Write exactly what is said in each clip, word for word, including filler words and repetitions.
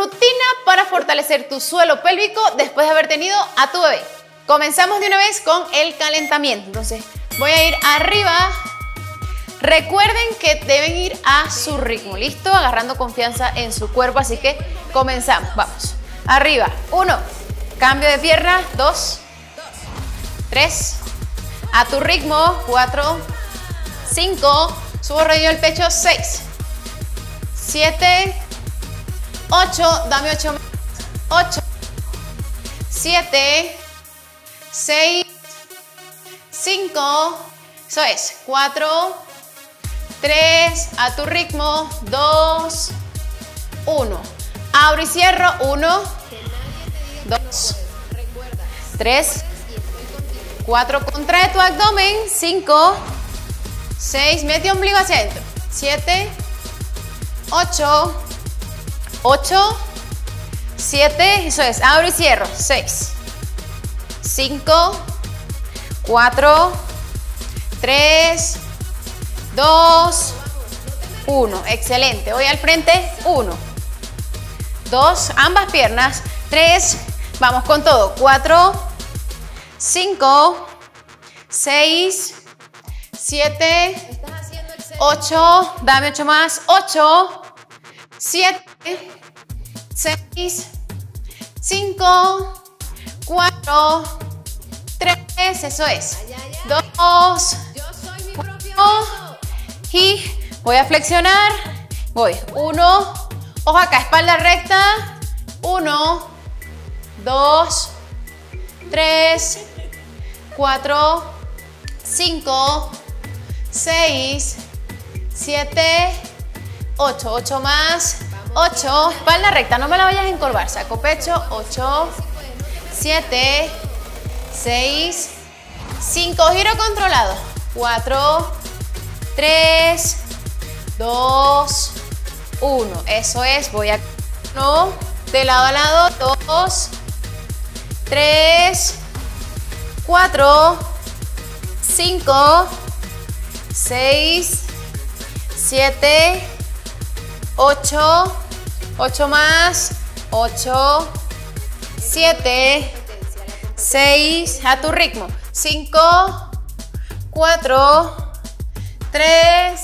Rutina para fortalecer tu suelo pélvico después de haber tenido a tu bebé. Comenzamos de una vez con el calentamiento. Entonces voy a ir arriba. Recuerden que deben ir a su ritmo, ¿listo? Agarrando confianza en su cuerpo, así que comenzamos. Vamos. Arriba. Uno. Cambio de pierna. Dos. Tres. A tu ritmo. Cuatro. Cinco. Subo rodillo al pecho. Seis. Siete. Ocho. Dame ocho. Ocho. Siete. Seis. Cinco. Eso es. Cuatro. Tres. A tu ritmo. Dos. Uno. Abro y cierro. Uno. Dos. Tres. Cuatro. Contrae tu abdomen. Cinco. Seis. Mete ombligo hacia adentro. Siete. Ocho. Ocho. Siete. Eso es. Abro y cierro. Seis. Cinco. Cuatro. Tres. Dos. Uno. Excelente. Voy al frente. Uno. Dos. Ambas piernas. Tres. Vamos con todo. Cuatro. Cinco. Seis. Siete. Ocho. Dame ocho más. Ocho. Siete. Seis. Cinco. Cuatro. Tres. Eso es. Dos. Uno. Y voy a flexionar. Voy. Uno. Ojo acá. Espalda recta. Uno. Dos. Tres. Cuatro. Cinco. Seis. Siete. Ocho. Ocho más. Ocho. Espalda recta. No me la vayas a encorvar. Saco pecho. Ocho. Siete. Seis. Cinco. Giro controlado. Cuatro. Tres. Dos. Uno. Eso es. Voy a... Uno. De lado a lado. Dos. Tres. Cuatro. Cinco. Seis. Siete. Ocho. Ocho más. Ocho. Siete. Seis. A tu ritmo. Cinco. Cuatro. Tres.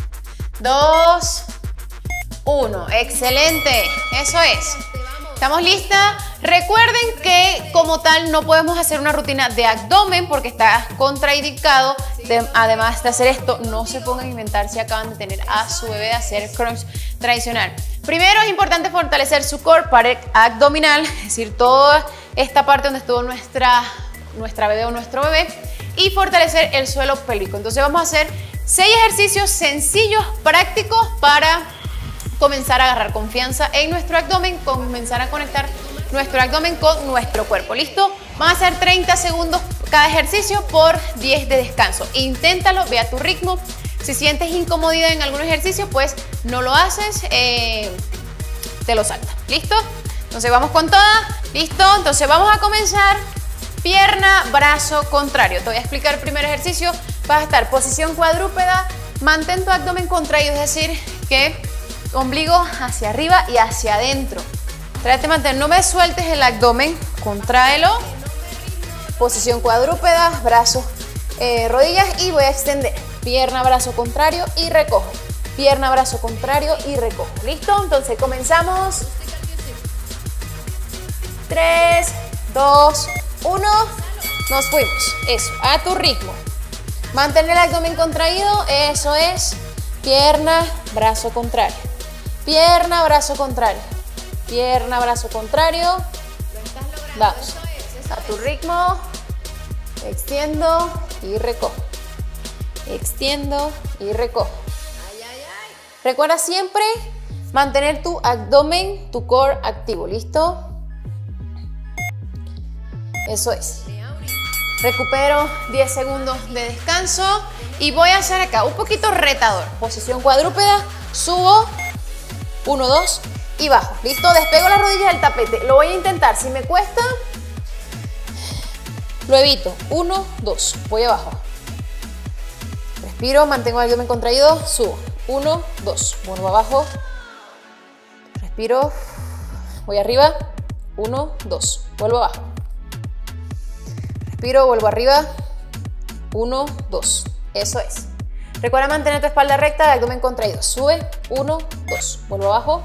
Dos. Uno. Excelente. Eso es. ¿Estamos listas? Recuerden que como tal no podemos hacer una rutina de abdomen porque está contraindicado. De, además de hacer esto, no se pongan a inventar si acaban de tener a su bebé de hacer crunch tradicional. Primero es importante fortalecer su core pared abdominal, es decir, toda esta parte donde estuvo nuestra, nuestra bebé o nuestro bebé, y fortalecer el suelo pélvico. Entonces vamos a hacer seis ejercicios sencillos, prácticos para comenzar a agarrar confianza en nuestro abdomen, comenzar a conectar nuestro abdomen con nuestro cuerpo. ¿Listo? Van a hacer treinta segundos cada ejercicio por diez de descanso. Inténtalo, ve a tu ritmo. Si sientes incomodidad en algún ejercicio, pues no lo haces, eh, te lo saltas. ¿Listo? Entonces vamos con toda. ¿Listo? Entonces vamos a comenzar. Pierna, brazo contrario. Te voy a explicar el primer ejercicio. Vas a estar posición cuadrúpeda. Mantén tu abdomen contraído, es decir, que ombligo hacia arriba y hacia adentro. Trate de mantener, no me sueltes el abdomen, contráelo. Posición cuadrúpeda, brazos, eh, rodillas y voy a extender. Pierna, brazo contrario y recojo. Pierna, brazo contrario y recojo. ¿Listo? Entonces comenzamos. tres, dos, uno. Nos fuimos. Eso, a tu ritmo. Mantén el abdomen contraído, eso es. Pierna, brazo contrario. Pierna, brazo contrario. Pierna, brazo contrario. Vamos. A tu ritmo. Extiendo y recojo. Extiendo y recojo. Recuerda siempre mantener tu abdomen, tu core activo. ¿Listo? Eso es. Recupero diez segundos de descanso y voy a hacer acá un poquito retador. Posición cuadrúpeda, subo. uno, dos y bajo. ¿Listo? Despego las rodillas del tapete. Lo voy a intentar. Si me cuesta, lo evito. uno, dos. Voy abajo. Respiro, mantengo el abdomen contraído, subo. uno, dos. Vuelvo abajo. Respiro. Voy arriba. uno, dos. Vuelvo abajo. Respiro, vuelvo arriba. uno, dos. Eso es. Recuerda mantener tu espalda recta, el abdomen contraído. Sube. uno, dos. Vuelvo abajo.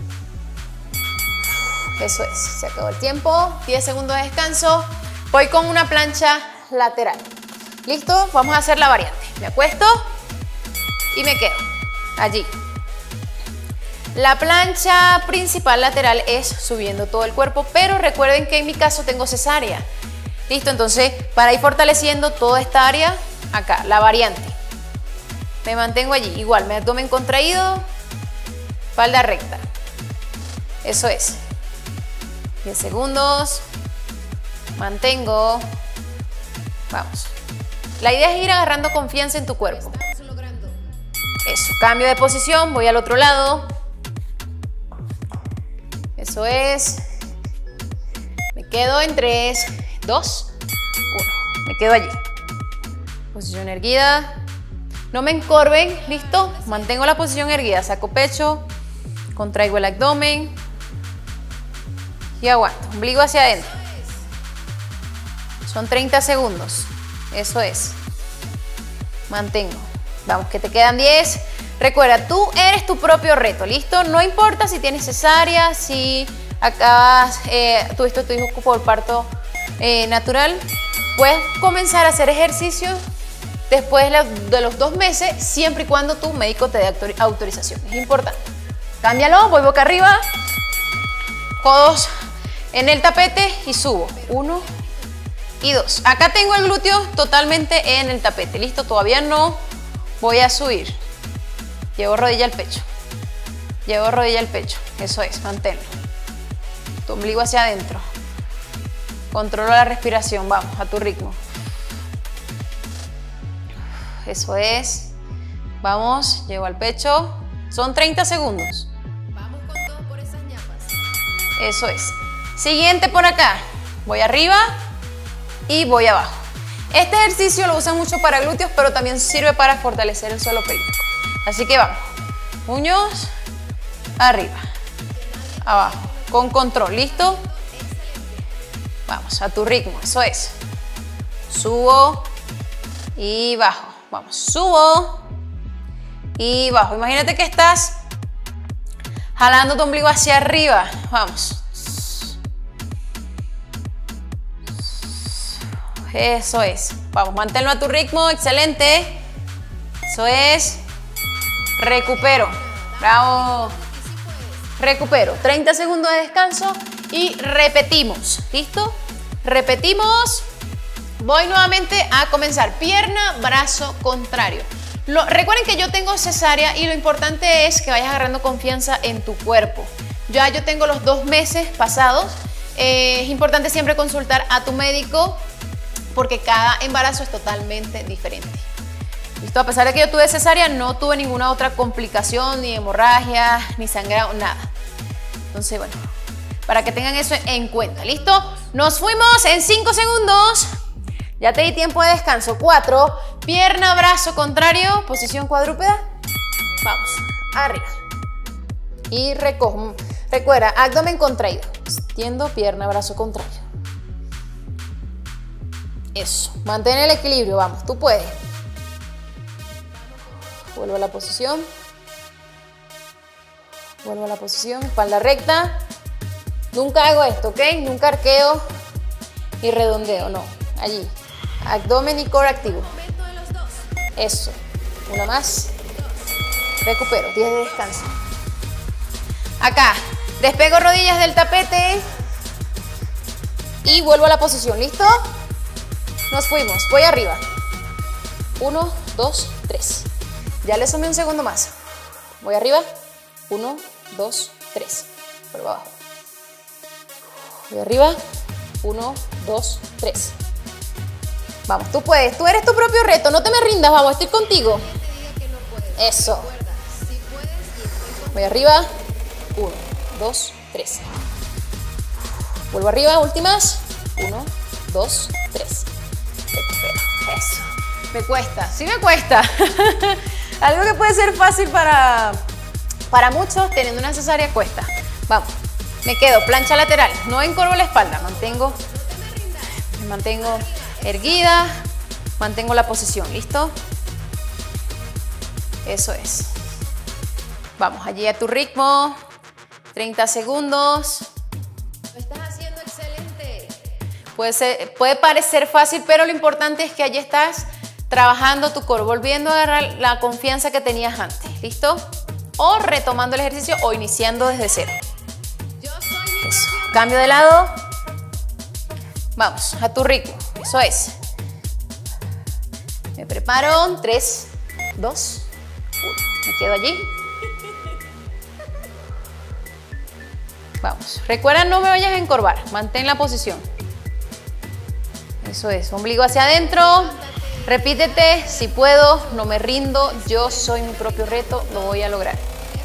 Eso es. Se acabó el tiempo. diez segundos de descanso. Voy con una plancha lateral. ¿Listo? Vamos a hacer la variante. Me acuesto y me quedo allí. La plancha principal lateral es subiendo todo el cuerpo, pero recuerden que en mi caso tengo cesárea. ¿Listo? Entonces, para ir fortaleciendo toda esta área, acá, la variante. Me mantengo allí. Igual, mi abdomen contraído, espalda recta. Eso es. diez segundos. Mantengo. Vamos. La idea es ir agarrando confianza en tu cuerpo. Eso. Cambio de posición. Voy al otro lado. Eso es. Me quedo en tres, dos, uno. Me quedo allí. Posición erguida. No me encorven. ¿Listo? Mantengo la posición erguida. Saco pecho. Contraigo el abdomen. Y aguanto. Ombligo hacia adentro. Son treinta segundos. Eso es. Mantengo. Vamos, que te quedan diez. Recuerda, tú eres tu propio reto, ¿listo? No importa si tienes cesárea, si acabas, eh, tuviste tu hijo por parto eh, natural. Puedes comenzar a hacer ejercicio después de los dos meses, siempre y cuando tu médico te dé autorización. Es importante. Cámbialo, voy boca arriba. Codos en el tapete y subo. Uno y dos. Acá tengo el glúteo totalmente en el tapete. Listo, todavía no voy a subir. Llevo rodilla al pecho. Llevo rodilla al pecho. Eso es, manténlo. Tu ombligo hacia adentro. Controla la respiración. Vamos, a tu ritmo. Eso es. Vamos, llevo al pecho. Son treinta segundos. Vamos con todo por esas ñapas. Eso es. Siguiente por acá. Voy arriba y voy abajo. Este ejercicio lo usan mucho para glúteos, pero también sirve para fortalecer el suelo pélvico. Así que vamos. Puños arriba, abajo, con control. ¿Listo? Vamos, a tu ritmo. Eso es. Subo y bajo. Vamos, subo y bajo. Imagínate que estás jalando tu ombligo hacia arriba. Vamos. Eso es. Vamos, manténlo a tu ritmo. Excelente. Eso es. Recupero. Bravo. Recupero. treinta segundos de descanso y repetimos. ¿Listo? Repetimos. Voy nuevamente a comenzar. Pierna, brazo contrario. Lo, recuerden que yo tengo cesárea y lo importante es que vayas agarrando confianza en tu cuerpo. Ya yo tengo los dos meses pasados. Eh, es importante siempre consultar a tu médico porque cada embarazo es totalmente diferente. ¿Listo? A pesar de que yo tuve cesárea, no tuve ninguna otra complicación, ni hemorragia, ni sangrado, nada. Entonces, bueno, para que tengan eso en cuenta. ¿Listo? Nos fuimos en cinco segundos. Ya te di tiempo de descanso. cuatro. Pierna, brazo contrario. Posición cuadrúpeda. Vamos. Arriba. Y recojo. Recuerda, abdomen contraído. Extiendo, pierna, brazo contrario. Eso. Mantén el equilibrio. Vamos, tú puedes. Vuelvo a la posición. Vuelvo a la posición. Espalda recta. Nunca hago esto, ¿ok? Nunca arqueo y redondeo, no. Allí. Abdomen y core activo. Eso. Una más. Recupero. diez de descanso. Acá. Despego rodillas del tapete. Y vuelvo a la posición. ¿Listo? Nos fuimos. Voy arriba. Uno, dos, tres. Ya le sumé un segundo más. Voy arriba. Uno, dos, tres. Vuelvo abajo. Voy arriba. Uno, dos, tres. Vamos, tú puedes. Tú eres tu propio reto. No te me rindas, vamos. Estoy contigo. Eso. Voy arriba. Uno, dos, tres. Vuelvo arriba. Últimas. Uno, dos, tres. Recupero. Eso. Me cuesta. Sí me cuesta. Algo que puede ser fácil para, para muchos, teniendo una cesárea, cuesta. Vamos. Me quedo, plancha lateral, no encorvo la espalda, mantengo, me mantengo erguida, mantengo la posición, ¿listo? Eso es. Vamos, allí a tu ritmo, treinta segundos. Lo estás haciendo excelente. Puede ser, puede parecer fácil, pero lo importante es que allí estás trabajando tu core, volviendo a agarrar la confianza que tenías antes, ¿listo? O retomando el ejercicio o iniciando desde cero. Eso, cambio de lado. Vamos, a tu ritmo, eso es. Me preparo, tres, dos, uno. Me quedo allí. Vamos, recuerda, no me vayas a encorvar, mantén la posición. Eso es, ombligo hacia adentro. Repítete, si puedo, no me rindo, yo soy mi propio reto, lo voy a lograr.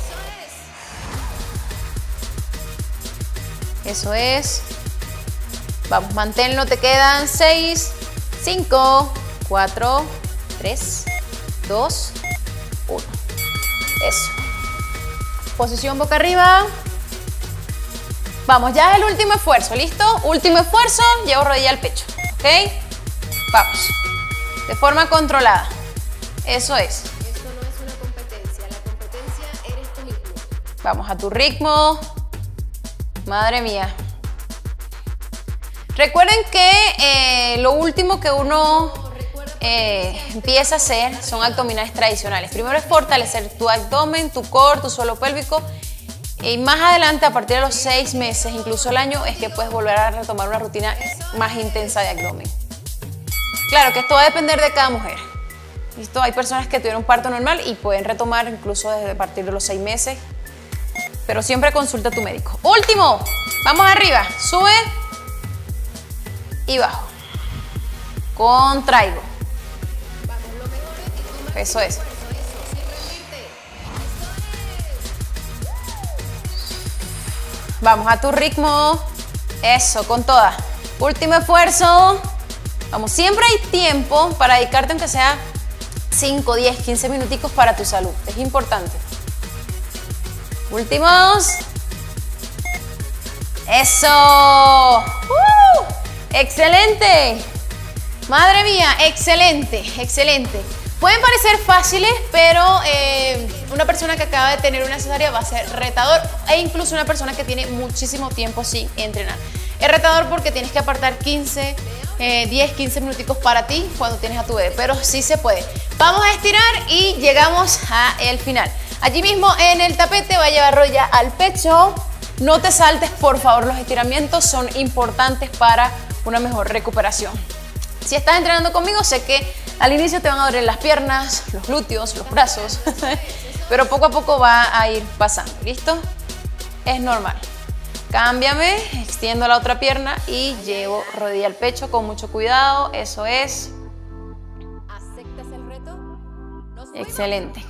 Eso es. Vamos, manténlo, te quedan seis, cinco, cuatro, tres, dos, uno. Eso. Posición boca arriba. Vamos, ya es el último esfuerzo, ¿listo? Último esfuerzo, llevo rodilla al pecho, ¿ok? Vamos. De forma controlada. Eso es. Esto no es una competencia, la competencia eres tú mismo. Vamos a tu ritmo. Madre mía. Recuerden que eh, lo último que uno eh, empieza a hacer son abdominales tradicionales. Primero es fortalecer tu abdomen, tu core, tu suelo pélvico. Y más adelante, a partir de los seis meses, incluso el año, es que puedes volver a retomar una rutina más intensa de abdomen. Claro que esto va a depender de cada mujer. ¿Listo? Hay personas que tuvieron parto normal y pueden retomar incluso desde a partir de los seis meses. Pero siempre consulta a tu médico. Último. Vamos arriba. Sube. Y bajo. Contraigo. Eso es. Vamos a tu ritmo. Eso, con toda. Último esfuerzo. Vamos, siempre hay tiempo para dedicarte aunque sea cinco, diez, quince minuticos para tu salud. Es importante. Últimos. ¡Eso! ¡Uh! ¡Excelente! Madre mía, excelente, excelente. Pueden parecer fáciles, pero eh, una persona que acaba de tener una cesárea va a ser retador, e incluso una persona que tiene muchísimo tiempo sin entrenar. Es retador porque tienes que apartar quince, diez, quince minuticos para ti cuando tienes a tu bebé, pero sí se puede. Vamos a estirar y llegamos al final. Allí mismo en el tapete va a llevar rodilla al pecho. No te saltes, por favor, los estiramientos son importantes para una mejor recuperación. Si estás entrenando conmigo, sé que al inicio te van a doler las piernas, los glúteos, los brazos, pero poco a poco va a ir pasando, ¿listo? Es normal. Cámbiame, extiendo la otra pierna y llevo rodilla al pecho con mucho cuidado, eso es. ¿Aceptas el reto? Excelente.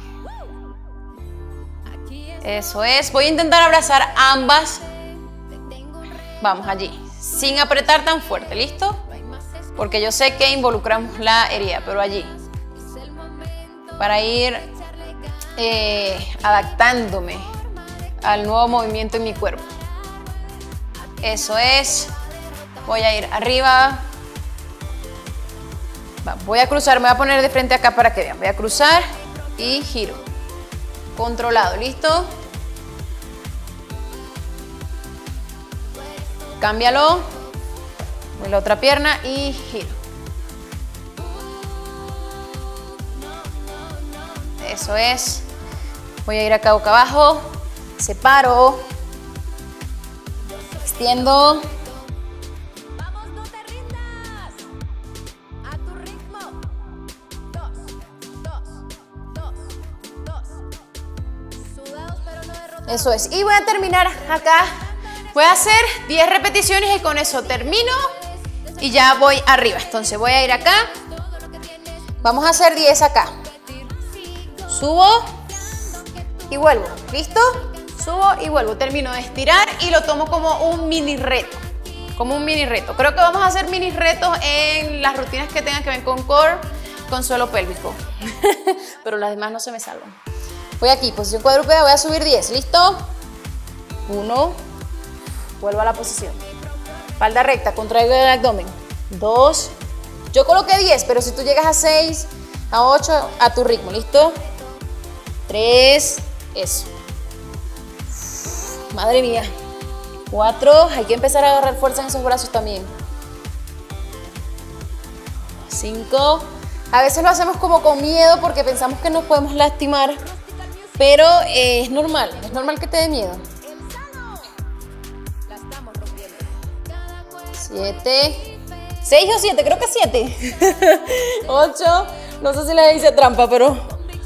Eso es. Voy a intentar abrazar ambas. Vamos allí, sin apretar tan fuerte, ¿listo? Porque yo sé que involucramos la herida, pero allí. Para ir eh, adaptándome al nuevo movimiento en mi cuerpo. Eso es. Voy a ir arriba. Va, voy a cruzar, me voy a poner de frente acá para que vean. Voy a cruzar y giro. Controlado, ¿listo? Cámbialo. Voy la otra pierna y giro. Eso es. Voy a ir acá boca abajo. Separo. Extiendo. Vamos, no te rindas. A tu ritmo. Dos, dos, dos, dos. Sudados pero no derrotados. Eso es. Y voy a terminar acá. Voy a hacer diez repeticiones y con eso termino. Y ya voy arriba. Entonces voy a ir acá. Vamos a hacer diez acá. Subo y vuelvo. ¿Listo? Subo y vuelvo. Termino de estirar y lo tomo como un mini reto. Como un mini reto. Creo que vamos a hacer mini retos en las rutinas que tengan que ver con core, con suelo pélvico. Pero las demás no se me salvan. Voy aquí, posición cuadrúpeda. Voy a subir diez. ¿Listo? uno, Vuelvo a la posición. Espalda recta, contraigo el abdomen. Dos. Yo coloqué diez, pero si tú llegas a seis, a ocho, a tu ritmo, ¿listo? Tres. Eso. Madre mía. Cuatro. Hay que empezar a agarrar fuerza en esos brazos también. Cinco. A veces lo hacemos como con miedo porque pensamos que nos podemos lastimar, pero eh, es normal, es normal que te dé miedo. Siete. Seis o siete, creo que siete. Ocho. No sé si le hice trampa, pero.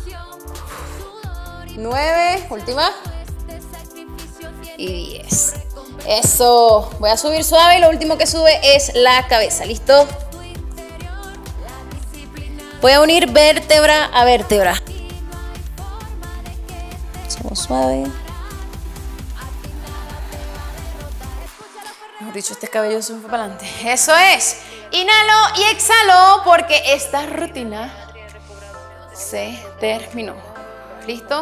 Nueve. Última. Y diez. Eso. Voy a subir suave y lo último que sube es la cabeza. ¿Listo? Voy a unir vértebra a vértebra. Somos suave. Mejor dicho, este cabello se me fue para adelante. Eso es. Inhalo y exhalo porque esta rutina se terminó. ¿Listo?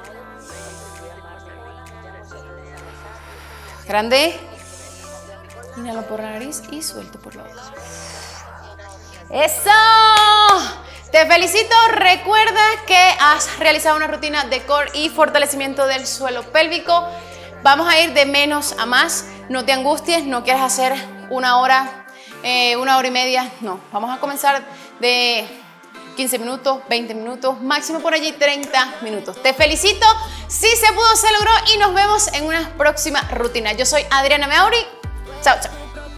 Grande. Inhalo por la nariz y suelto por la boca. ¡Eso! Te felicito. Recuerda que has realizado una rutina de core y fortalecimiento del suelo pélvico. Vamos a ir de menos a más. No te angusties, no quieras hacer una hora, eh, una hora y media. No, vamos a comenzar de quince minutos, veinte minutos, máximo por allí treinta minutos. Te felicito. Sí se pudo, se logró y nos vemos en una próxima rutina. Yo soy Adriana Meauri. Chao, chao.